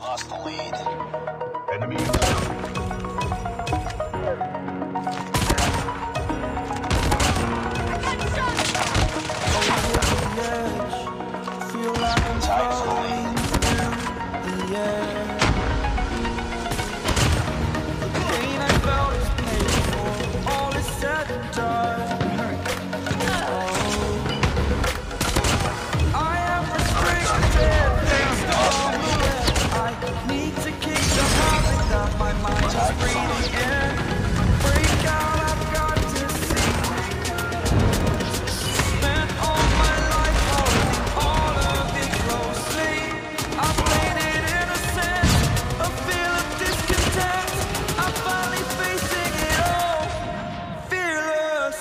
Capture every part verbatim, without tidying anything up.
lost the lead. Enemy down. Feel like I'm falling through the air. The pain I felt is paid for. All is said and done. Oh, I am restricted based on the way I need to keep the habit that my mind is breathing in. Break out, I've got to see. Spent all my life holding all of it closely. I played it innocent, a feel of discontent. I'm finally facing it all, fearless.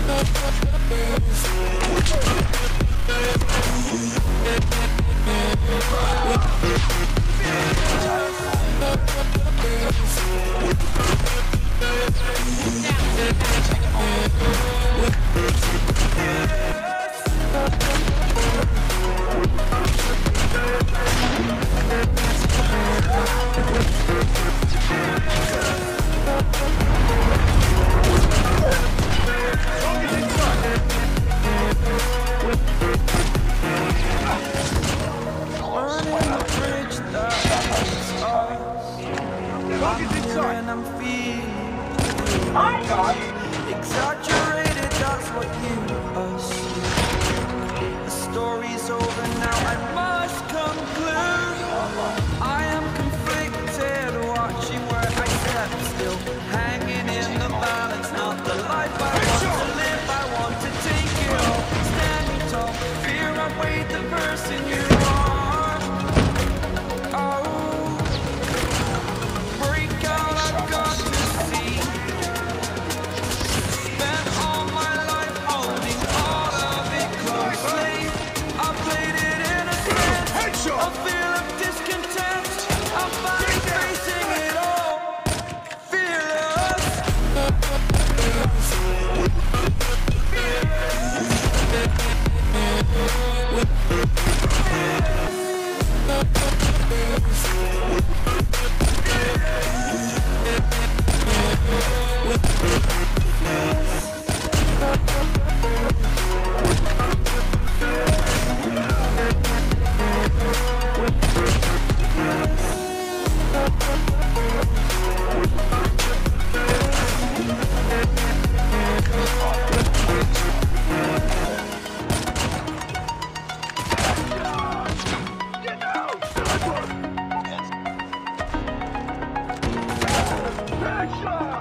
And I'm feeling exaggerated, that's what you assume. The story's over now, I must conclude. I am conflicted, watching where I step still, hanging in the balance, not the life I want to live. I want to take it all, standing tall, fear I weighed the person you are. Oh, a feel of discontent. I'm finally facing it all, fearless. Headshot!